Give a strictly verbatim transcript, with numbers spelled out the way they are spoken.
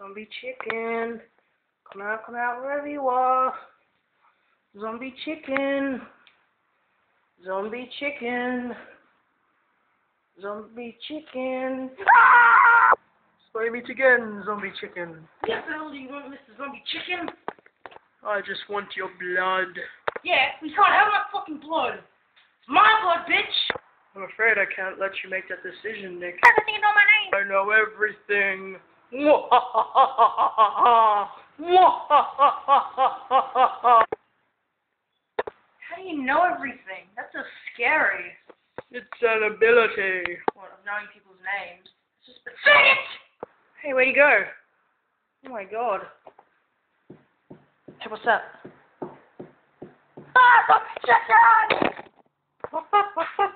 Zombie chicken. Come out, come out wherever you are. Zombie chicken. Zombie chicken. Zombie chicken. Ah! Spray me again, zombie chicken. What the hell do you want, Mister Zombie Chicken? I just want your blood. Yeah, we can't have my fucking blood. It's my blood, bitch. I'm afraid I can't let you make that decision, Nick. How does he know my name? I know everything. How do you know everything? That's so scary. It's an ability. What, of knowing people's names? It's just pathetic! Hey, where'd you go? Oh my god. Hey, what's up? Ah, fuck, shut down!